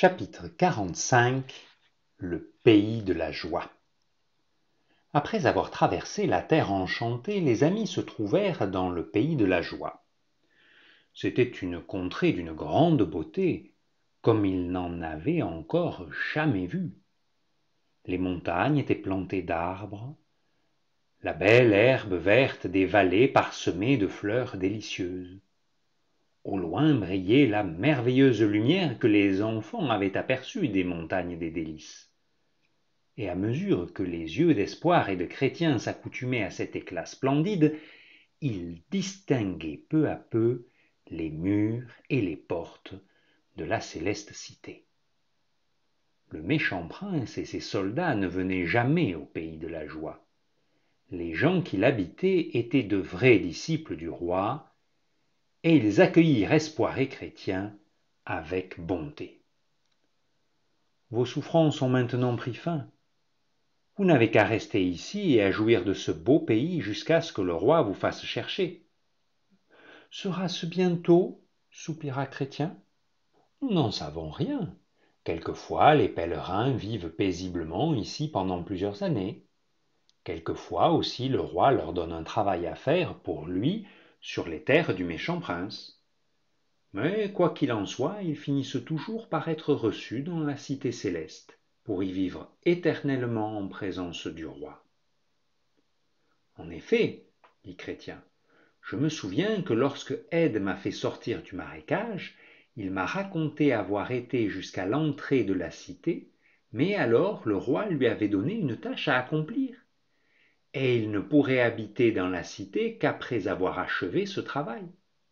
Chapitre 45 Le pays de la joie. Après avoir traversé la terre enchantée, les amis se trouvèrent dans le pays de la joie. C'était une contrée d'une grande beauté, comme ils n'en avaient encore jamais vu. Les montagnes étaient plantées d'arbres, la belle herbe verte des vallées parsemée de fleurs délicieuses. Au loin brillait la merveilleuse lumière que les enfants avaient aperçue des montagnes des délices. Et à mesure que les yeux d'espoir et de chrétien s'accoutumaient à cet éclat splendide, ils distinguaient peu à peu les murs et les portes de la céleste cité. Le méchant prince et ses soldats ne venaient jamais au pays de la joie. Les gens qui l'habitaient étaient de vrais disciples du roi, et ils accueillirent espoir et chrétien avec bonté. Vos souffrances ont maintenant pris fin. Vous n'avez qu'à rester ici et à jouir de ce beau pays jusqu'à ce que le roi vous fasse chercher. Sera-ce bientôt? Soupira Chrétien. Nous n'en savons rien. Quelquefois, les pèlerins vivent paisiblement ici pendant plusieurs années. Quelquefois aussi, le roi leur donne un travail à faire pour lui sur les terres du méchant prince. Mais quoi qu'il en soit, ils finissent toujours par être reçus dans la cité céleste, pour y vivre éternellement en présence du roi. En effet, dit Chrétien, je me souviens que lorsque Ède m'a fait sortir du marécage, il m'a raconté avoir été jusqu'à l'entrée de la cité, mais alors le roi lui avait donné une tâche à accomplir, et il ne pourrait habiter dans la cité qu'après avoir achevé ce travail.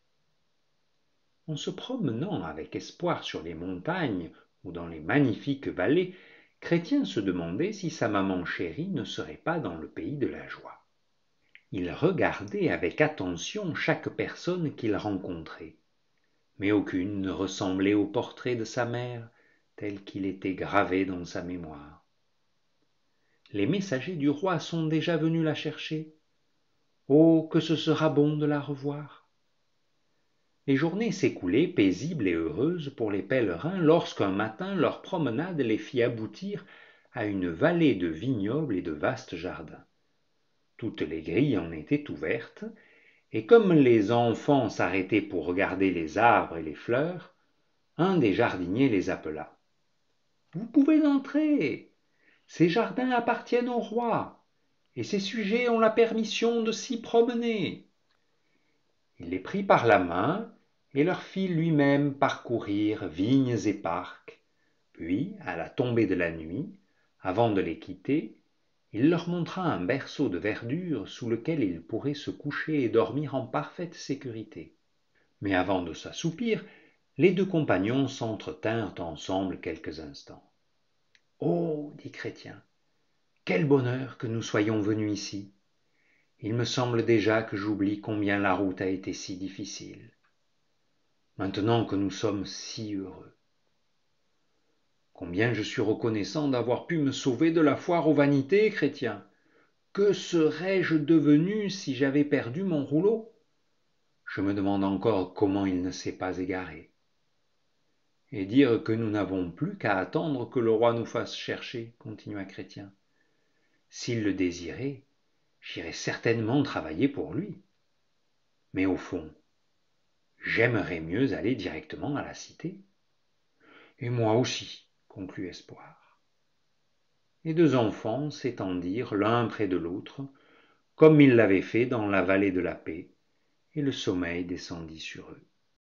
En se promenant avec espoir sur les montagnes ou dans les magnifiques vallées, Chrétien se demandait si sa maman chérie ne serait pas dans le pays de la joie. Il regardait avec attention chaque personne qu'il rencontrait, mais aucune ne ressemblait au portrait de sa mère tel qu'il était gravé dans sa mémoire. Les messagers du roi sont déjà venus la chercher. Oh, que ce sera bon de la revoir! Les journées s'écoulaient paisibles et heureuses pour les pèlerins lorsqu'un matin leur promenade les fit aboutir à une vallée de vignobles et de vastes jardins. Toutes les grilles en étaient ouvertes, et comme les enfants s'arrêtaient pour regarder les arbres et les fleurs, un des jardiniers les appela. « Vous pouvez entrer. Ces jardins appartiennent au roi, et ses sujets ont la permission de s'y promener. » Il les prit par la main et leur fit lui-même parcourir vignes et parcs. Puis, à la tombée de la nuit, avant de les quitter, il leur montra un berceau de verdure sous lequel ils pourraient se coucher et dormir en parfaite sécurité. Mais avant de s'assoupir, les deux compagnons s'entretinrent ensemble quelques instants. « Oh, dit Chrétien, quel bonheur que nous soyons venus ici! Il me semble déjà que j'oublie combien la route a été si difficile. Maintenant que nous sommes si heureux. Combien je suis reconnaissant d'avoir pu me sauver de la foire aux vanités, Chrétien. Que serais-je devenu si j'avais perdu mon rouleau? Je me demande encore comment il ne s'est pas égaré. Et dire que nous n'avons plus qu'à attendre que le roi nous fasse chercher, continua Chrétien. S'il le désirait, j'irais certainement travailler pour lui. Mais au fond, j'aimerais mieux aller directement à la cité. Et moi aussi, conclut Espoir. Les deux enfants s'étendirent l'un près de l'autre, comme ils l'avaient fait dans la vallée de la paix, et le sommeil descendit sur eux.